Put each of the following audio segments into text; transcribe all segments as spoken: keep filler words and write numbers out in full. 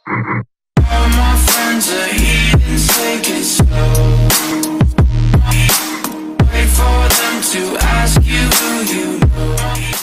All my friends are heathens, take it slow. Wait for them to ask you who you know.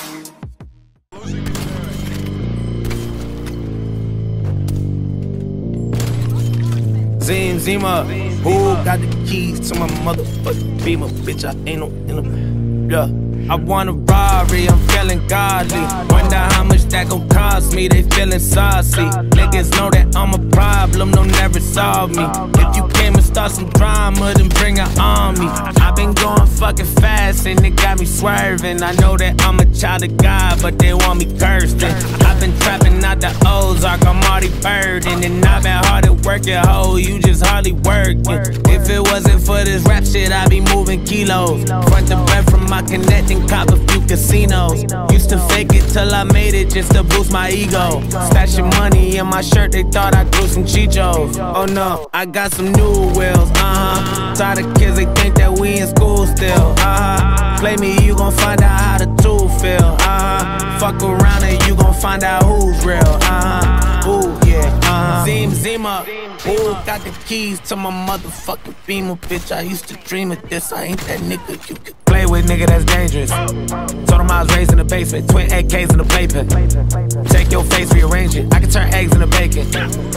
Zim Zima, who got the keys to my motherfucking Beamer? Bitch, I ain't no in yeah. I want a Rari, I'm feeling godly. Wonder how much that gon' cost me, they feeling saucy. Niggas know that I'm a problem, they'll never solve me. If you came and start some drama, then bring an army. I've been going fucking fast and it got me swerving. I know that I'm a child of God, but they want me cursed. I've been trapping out the Ozark, I'm already burdened. And I've been hard at working, ho, you just hardly working. If it wasn't for this rap shit, I'd be moving kilos. Front to back from my connecting, cop a few casinos. Used to fake it till I made it just to boost my ego. Stashing money in my shirt, they thought I grew some chichos. Oh no, I got some new wheels, uh-huh. Tired of kids, they think that we in school still, uh-huh. Play me, you gon' find out how the two feel, uh-huh. Fuck around and you gon' find out who's real, uh-huh. Ooh, yeah, uh-huh. Zim Zima, who got the keys to my motherfucking Beamer? Bitch, I used to dream of this, I ain't that nigga you could play with, nigga, that's dangerous. Told him I was raised in the basement, twin A Ks in the playpen. Take your face, rearrange it, I can turn eggs into bacon.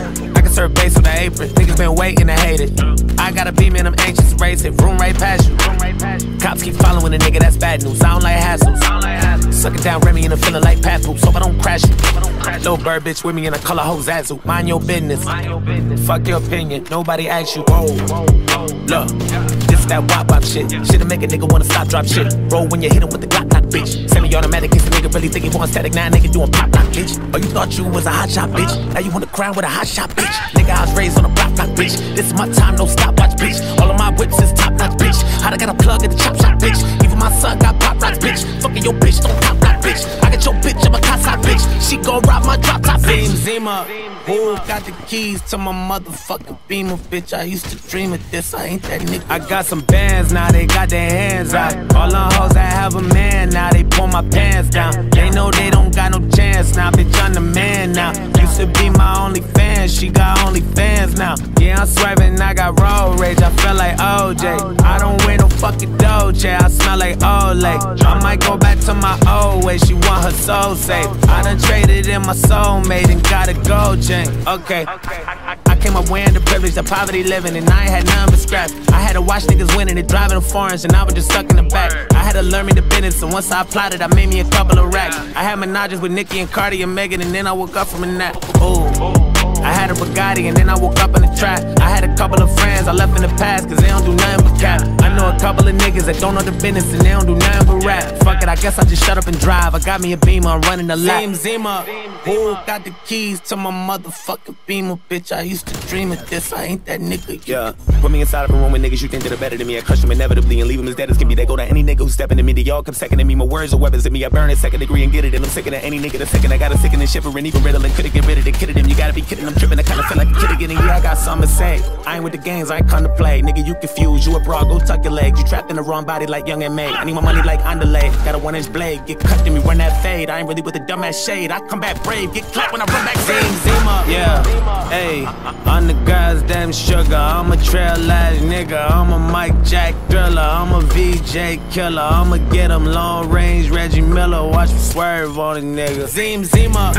I can serve base with an apron, niggas been waiting to hate it. I got a beam and I'm anxious to race it, room right past you. Cops keep following a nigga, that's bad news, I don't like hassles. Sucking down Remy and I'm feeling like Pat Poops, hope I don't crash it. Little bird bitch with me in a color Hozazu, mind your business. Fuck your opinion, nobody asks you. Whoa, look, this that wop wop shit. Shit'll make a nigga wanna stop, drop shit. Roll when you hit him with the Glock Glock, bitch. Semi-automatic, case a nigga really think he want static. Now nigga doing pop lock, bitch. Oh, you thought you was a hot shot, bitch. Now you want to crown with a hot shot, bitch. Nigga, I was raised on a block block, bitch. This is my time, no stopwatch, bitch. All of my whips is top notch, bitch. How I got a plug at the chop shop, bitch. Even my son got pop rocks, bitch. Fucking your bitch, don't top lock, bitch. I got your bitch, I'm a casa, bitch. She gon' rob my drop top, bitch. Zim Zima, who got the keys to my motherfucking Beamer? Bitch, I used to dream of this, I ain't that nigga. I got some bands now, they got their hands out. All the hoes that have a man now, they pull my pants down. They know they don't got no chance now, bitch, I'm the man now. Used to be my only fan, she got only fans now. Yeah, I'm swerving, I got road rage, I feel like O J. I don't wear no fucking Dolce, I smell like Olay. I might go back to my old way, she want her soul safe. I done traded in my soulmate and got a gold chain. Okay, I, I, I came up wearing the privilege of poverty living, and I ain't had none but scraps. I had to watch niggas winning and driving the foreigns, and I was just stuck in the back. I had to learn me the business, and once I applied it, I made me a couple of racks. I had menages with Nicki and Cardi and Megan, and then I woke up from a nap. Ooh. I had a Bugatti and then I woke up in the trap. I had a couple of friends I left in the past cause they don't do nothing but cap. I know a couple of niggas that don't know the business and they don't do nothing but rap. Fuck it, I guess I just shut up and drive. I got me a Beamer, I'm running the lap. Zim Zima, who got the keys to my motherfucking Beamer? Bitch, I used to dream of this, I ain't that nigga. Yeah, put me inside of a room with niggas you think that are better than me. I crush them inevitably and leave them as dead as can be. They go to any nigga who's stepping to me. They all come second to me. My words are weapons in me. I burn a second degree and get it. And I'm sicker than any nigga that's second. I got a sick and shivering, even riddling. Couldn't get rid of it, kidding him. You gotta be kidding, I'm tripping. I kinda feel like a kid again. And yeah, I got something to say. I ain't with the games, I ain't come to play. Nigga, you confused, you a broad, go tuck your legs. You trapped in the wrong body like Young and May. I need my money like underlay. Got a one inch blade, get cut to me, run that fade. I ain't really with the dumbass shade. I come back brave, get clapped when I run back. Zim Zima, yeah, hey, I'm the guy's damn sugar. I'm a trail ass nigga. I'm a Mike Jack thriller. I'm a V J killer. I'ma get him long range Reggie Miller. Watch me swerve on a nigga. Zim Zima,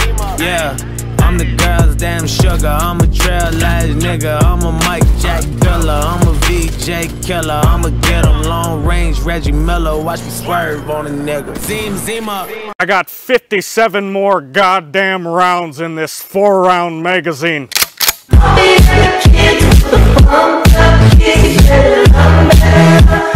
yeah. I'm the girl's damn sugar. I'm a trail ass nigga. I'm a Mike Jack thriller. I'm a V J killer. I'ma get him long range Reggie Miller. Watch me swerve on a nigga. Zim Zima. I got fifty-seven more goddamn rounds in this four round magazine. I'll be the kid with the phone, the kid,